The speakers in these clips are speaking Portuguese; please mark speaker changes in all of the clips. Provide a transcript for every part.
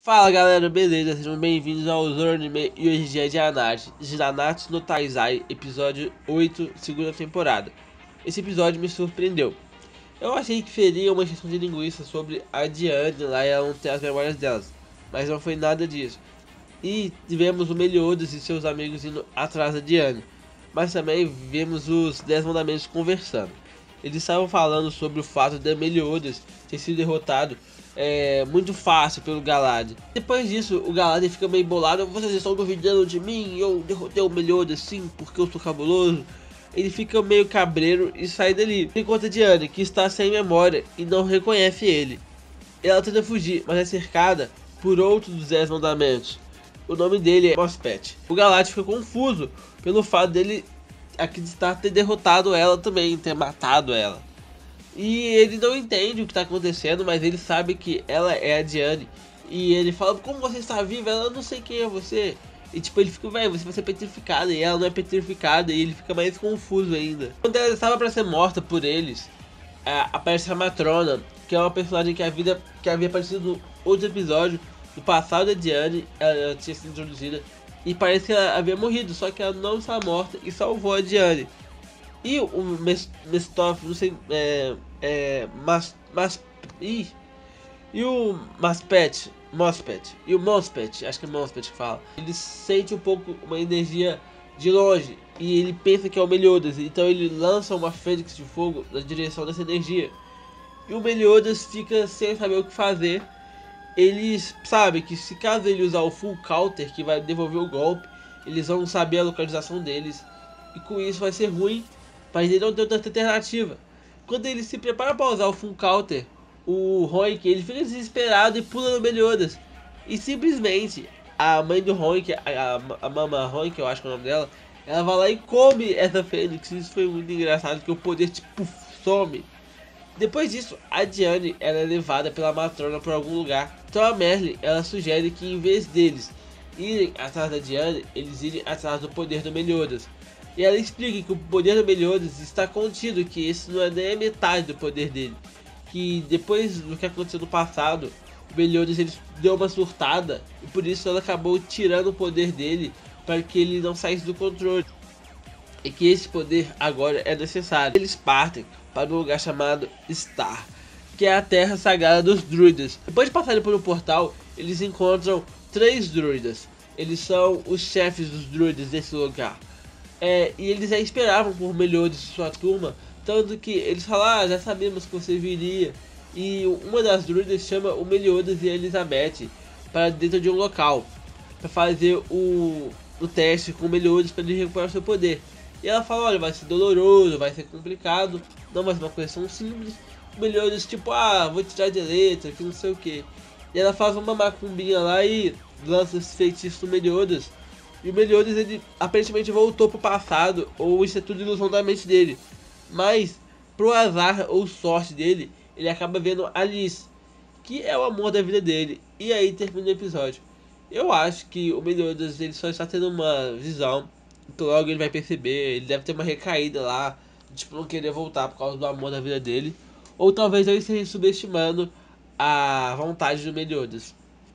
Speaker 1: Fala galera, beleza? Sejam bem-vindos ao Zoranime e hoje é de Nanatsu no Taizai, episódio 8, segunda temporada. Esse episódio me surpreendeu. Eu achei que seria uma injeção de linguiça sobre a Diane lá e ela não ter as memórias delas, mas não foi nada disso. E tivemos o Meliodas e seus amigos indo atrás da Diane, mas também vemos os 10 mandamentos conversando. Eles estavam falando sobre o fato de Meliodas ter sido derrotado muito fácil pelo Galad. Depois disso, o Galad fica meio bolado. Vocês estão duvidando de mim? Eu derrotei o Meliodas sim, porque eu sou cabuloso. Ele fica meio cabreiro e sai dali. Encontra a Diane, que está sem memória e não reconhece ele. Ela tenta fugir, mas é cercada por outro dos 10 mandamentos. O nome dele é Mospet. O Galad fica confuso pelo fato dele acreditar ter derrotado ela também, ter matado ela. E ele não entende o que está acontecendo, mas ele sabe que ela é a Diane. E ele fala, como você está viva? Ela, não sei quem é você. E tipo, ele fica, velho, você vai ser petrificada. E ela não é petrificada, e ele fica mais confuso ainda. Quando ela estava para ser morta por eles, aparece a Matrona, que é uma personagem que havia aparecido no outro episódio do passado da Diane. Ela tinha sido introduzida e parece que ela havia morrido, só que ela não está morta e salvou a Diane. E o Mestov, não sei, e o Mospet, e o Mospet, acho que é Mospet que fala. Ele sente um pouco uma energia de longe e ele pensa que é o Meliodas, então ele lança uma fênix de fogo na direção dessa energia. E o Meliodas fica sem saber o que fazer. Ele sabe que se caso ele usar o full counter, que vai devolver o golpe, eles vão saber a localização deles. E com isso vai ser ruim, mas ele não tem outra alternativa. Quando ele se prepara para usar o full counter, o Roink ele fica desesperado e pula no Meliodas. E simplesmente a mãe do Roink, a Mama Roink, eu acho que é o nome dela, ela vai lá e come essa fênix. Isso foi muito engraçado, que o poder tipo some. Depois disso, a Diane ela é levada pela Matrona para algum lugar. Então a Merle ela sugere que em vez deles irem atrás da Diane, eles irem atrás do poder do Meliodas. E ela explica que o poder do Meliodas está contido, que esse não é nem a metade do poder dele. Que depois do que aconteceu no passado, o Meliodas ele deu uma surtada e por isso ela acabou tirando o poder dele para que ele não saísse do controle. E que esse poder agora é necessário. Eles partem para um lugar chamado Star, que é a terra sagrada dos druidas. Depois de passarem por um portal, eles encontram 3 druidas. Eles são os chefes dos druidas desse lugar. E eles já esperavam por Meliodas e sua turma, tanto que eles falaram, já sabemos que você viria. E uma das druidas chama o Meliodas e a Elizabeth para dentro de um local, para fazer o teste com o Meliodas para ele recuperar seu poder. E ela fala, olha, vai ser doloroso, vai ser complicado, não vai ser uma coisa tão simples. O Meliodas tipo, vou tirar de letra, que não sei o que. E ela faz uma macumbinha lá e lança esse feitiço no Meliodas. E o Meliodas ele aparentemente voltou pro passado, ou isso é tudo ilusão da mente dele. Mas, pro azar ou sorte dele, ele acaba vendo Alice, que é o amor da vida dele. E aí termina o episódio. Eu acho que o Meliodas ele só está tendo uma visão, então logo ele vai perceber, ele deve ter uma recaída lá, tipo, não querer voltar por causa do amor da vida dele. Ou talvez ele esteja subestimando a vontade do Meliodas.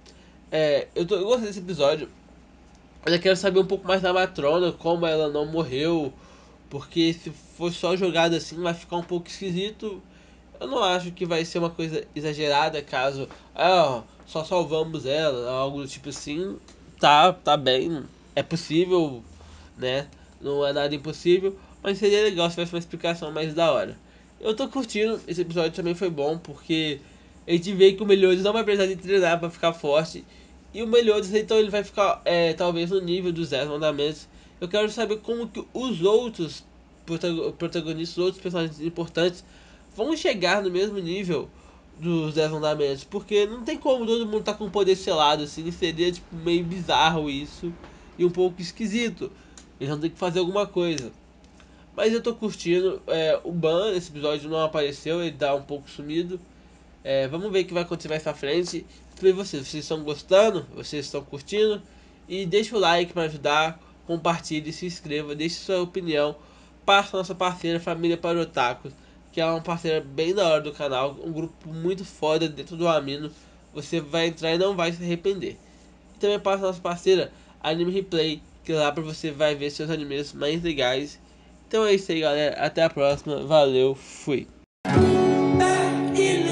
Speaker 1: Eu gostei desse episódio. Eu quero saber um pouco mais da Matrona, como ela não morreu, porque se for só jogado assim vai ficar um pouco esquisito. Eu não acho que vai ser uma coisa exagerada caso só salvamos ela, algo do tipo assim. Tá bem, é possível, né? Não é nada impossível, mas seria legal se tivesse uma explicação mais da hora. Eu tô curtindo, esse episódio também foi bom, porque a gente vê que o Meliodas não vai precisar de treinar pra ficar forte. E o Meliodas, então ele vai ficar talvez no nível dos 10 mandamentos. Eu quero saber como que os outros protagonistas, os outros personagens importantes vão chegar no mesmo nível dos 10 mandamentos. Porque não tem como todo mundo tá com poder selado assim, seria tipo meio bizarro isso e um pouco esquisito. Eles vão ter que fazer alguma coisa. Mas eu tô curtindo. O Ban, nesse episódio não apareceu, ele tá um pouco sumido. Vamos ver o que vai acontecer mais pra frente. E vocês estão gostando? Vocês estão curtindo? E deixa o like para ajudar, compartilhe, se inscreva, deixe sua opinião. Passa a nossa parceira Família para Otakus, que é uma parceira bem da hora do canal, um grupo muito foda dentro do Amino. você vai entrar e não vai se arrepender. E também passa a nossa parceira Anime Replay, que lá pra você vai ver seus animes mais legais. Então é isso aí, galera, até a próxima, valeu, fui.